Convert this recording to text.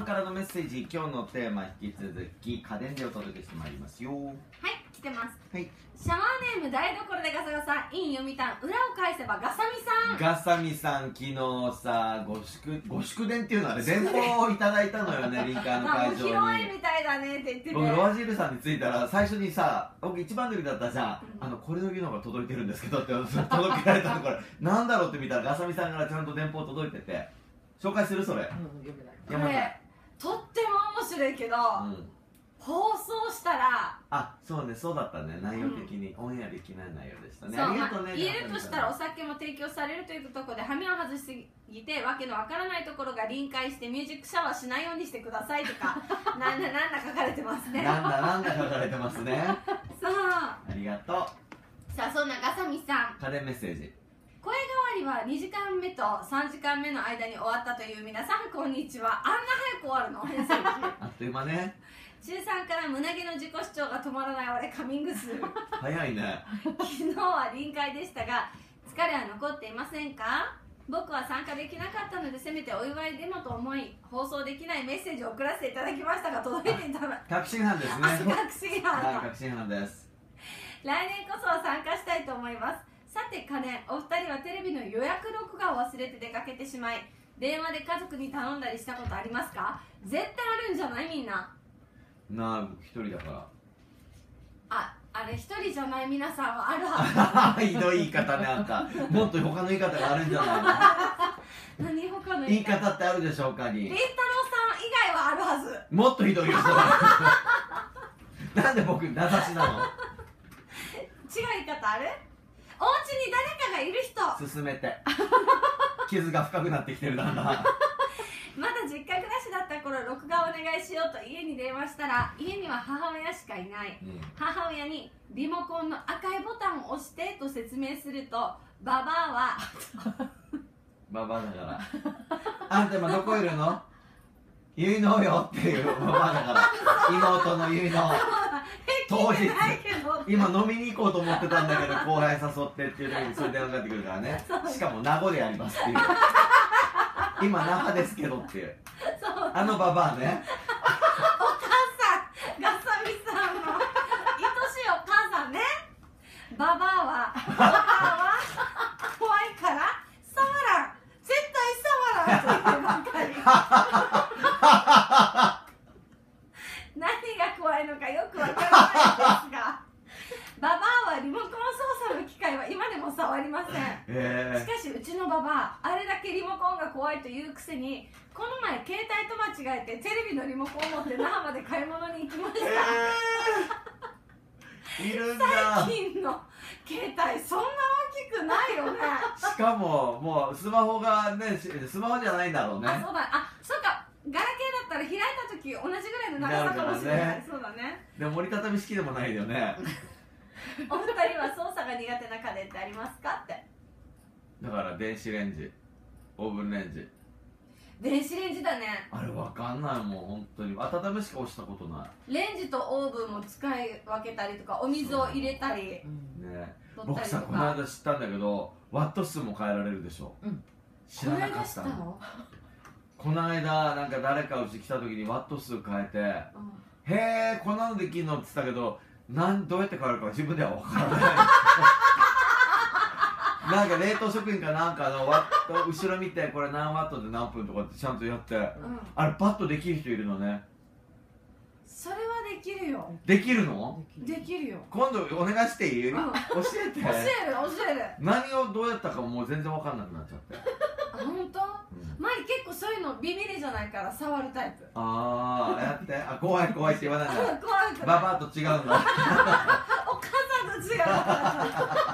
んからのメッセージ、今日のテーマ引き続き家電でお届けしてまいりますよ。 はい、来てます。 はい。 シャワーネーム台所でガサガサ in 読谷、裏を返せばガサミさん。 ガサミさん、昨日さ、ご祝電っていうのはね、電報をいただいたのよね、臨海の会場に。 披露宴みたいだねって言ってて、 僕ロアジールさんに着いたら最初にさ、僕一番乗りだったじゃん、これの技能が届いてるんですけどって届けられたところなんだろうって見たらガサミさんからちゃんと電報届いてて、紹介するそれ、 これとっても面白いけど、放送したらそうね、そうだったね、内容的に、オンエアできない内容でしたね。 そう、 ありがとうね。 言えるとしたらお酒も提供されるというところで羽目を外しすぎてわけのわからないところが臨界してミュージックシャワーしないようにしてくださいとかなんだ書かれてますね。 なんだ書かれてますね。 そう、 ありがとう。 さあ、そんなガサミさん、 家電メッセージ。 声変わりは2時間目と3時間目の間に終わったという皆さん、こんにちは。あんな早く終わるの変声あっという間ね。 中3から胸毛の自己主張が止まらない俺カミングスルー早いね。 昨日は臨界でしたが疲れは残っていませんか？僕は参加できなかったのでせめてお祝いでもと思い放送できないメッセージを送らせていただきましたが届いていたら確信犯ですね。 確信犯、 はい、確信犯です。 来年こそは参加したいと思います。さて家電、お二人はテレビの予約録画を忘れて出かけてしまい電話で家族に頼んだりしたことありますか？絶対あるんじゃない？みんな一人だからあれ一人じゃない皆さんはあるはずひどい言い方ね、あんた。もっと他の言い方があるんじゃないの？ 何他の言い方ってあるでしょうかに。 りんたろーさん以外はあるはず。 もっとひどいよ、それ。なんで僕名指しなの？ 違う言い方ある？お家に誰かがいる人。 進めて。傷が深くなってきてる、だんだん。 まだ実家暮らしだった頃、録画お願いしようと家に電話したら家には母親しかいない、母親にリモコンの赤いボタンを押してと説明するとババアはババアだからあんた今どこいるの？結納よっていうババアだから。妹の結納当日今飲みに行こうと思ってたんだけど後輩誘ってっていう時にそれ電話かかってくるからね。しかも名護でやりますっていう今那覇ですけどっていうあのババアね。 お母さん、ガサミさんの愛しいお母さんね。ババアはお母は怖いから触らん、絶対触らんと言ってばっかり何が怖いのかよくわからないんですがババアはリモコン操作の機械は今でも触りません。しかしうちのババア、あれだけリモコンが怖いというくせにこの前携帯と間違えてテレビのリモコンを持って那覇まで買い物に行きました。 いるんだ。 最近の携帯そんな大きくないよね。 しかももうスマホがね、スマホじゃないんだろうね。 そうだ、そうか、ガラケーだったら開いた時同じぐらいの長さかもしれない。そうだね。 でも折りたたみ式でもないよね。 お二人は操作が苦手な家電ってありますかって。 だから電子レンジ、オーブンレンジ。 電子レンジだね。 あれわかんないもん、本当に。温めしか押したことない。 レンジとオーブンも使い分けたりとか、お水を入れたりね。僕取ったりとか。 さ、この間知ったんだけどワット数も変えられるでしょ。知らなかったの。この間なんか誰かうち来た時にワット数変えて、へえこんなのできるのって言ったけど、どうやって変えるか自分では分からないなんか冷凍食品かなんかのワット後ろ見てこれ何ワットで何分とかってちゃんとやって、あれパッとできる人いるのね。 それはできるよ。 できるの？ できるよ。 今度お願いしていい？教えて。 教える。 何をどうやったかもう全然分かんなくなっちゃって。 本当？マリ結構そういうのビビりじゃないから触るタイプ。 やって。怖いって言わないんだ。 怖いから。 ババアと違うんだ。 お母さんと違うから。